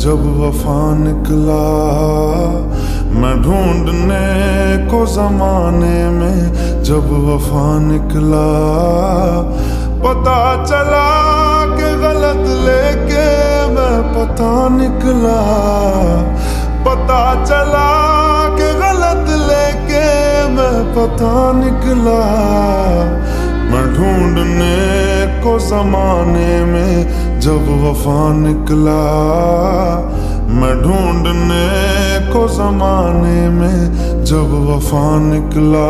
जब वफा निकला। मैं ढूंढने को जमाने में जब वफा निकला। पता चला कि गलत लेके मैं पता निकला। पता चला कि गलत लेके मैं पता निकला। मैं ढूंढने को जमाने में जब वफा निकला। मैं ढूंढने को जमाने में जब वफा निकला।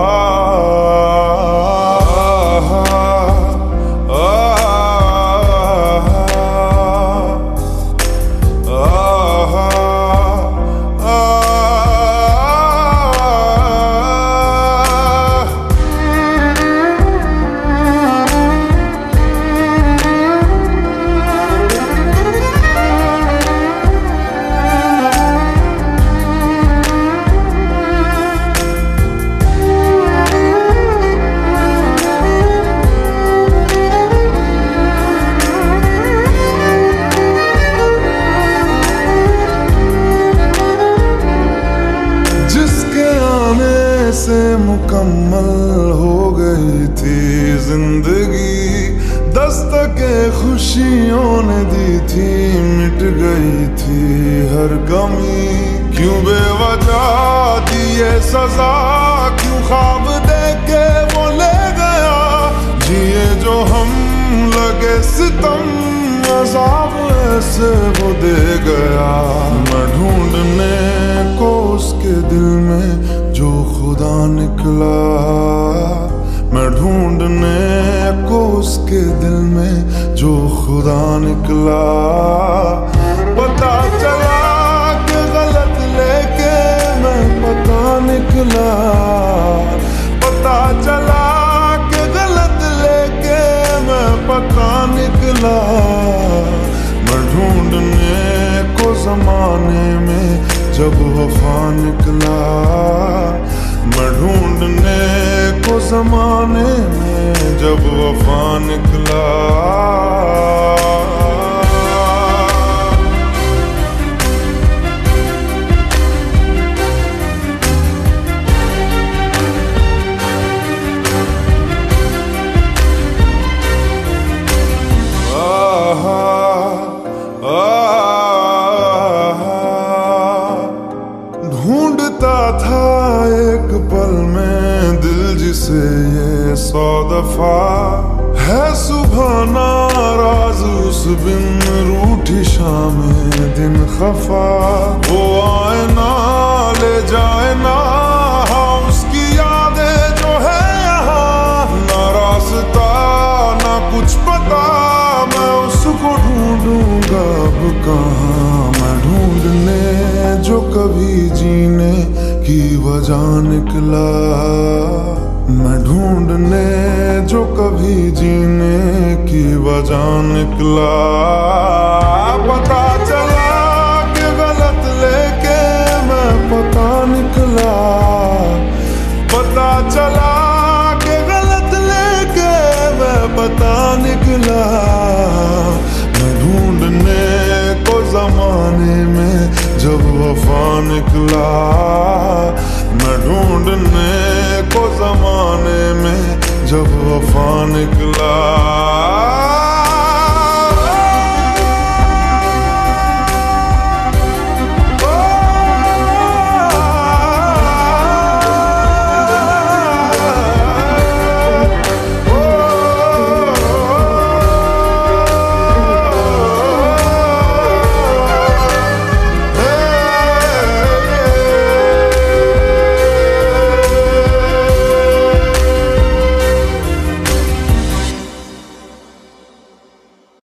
से मुकम्मल हो गई थी जिंदगी। दस्तके खुशियों ने दी थी, मिट गई थी हर कमी। क्यों बेवजह दिए सजा, क्यों ख्वाब देके वो ले गया। जिए जो हम लगे सितम, अज़ाब ऐसे वो दे गया। मैं ढूंढने को उसके दिल में जो खुदा निकला। मैं ढूंढने को उसके दिल में जो खुदा निकला। पता चला कि गलत लेके मैं पता निकला। पता चला कि गलत लेके मैं पता निकला। मैं ढूंढने को जमाने में जब वफा निकला। मैं ढूंढने को जमाने में जब वफा निकला। ढूंढता था एक पल में दिल जिसे ये 100 दफा। है सुबह नाराज उस बिन रूठी शामें दिन खफा। वो आए ना ले जाए ना, हाँ उसकी यादें जो है यहाँ। ना रास्ता ना कुछ पता, मैं उसको ढूंढूंगा अब कहाँ। मैं ढूंढने जो कभी जीने की वजह निकला। मैं ढूंढने जो कभी जीने की वजह निकला। पता चला कि गलत लेके मैं पता निकला। पता चला कि गलत लेके मैं पता निकला। मैं ढूंढने को जमाने में जब वफा निकला। मैं ढूंढने को जमाने में जब वफा निकला।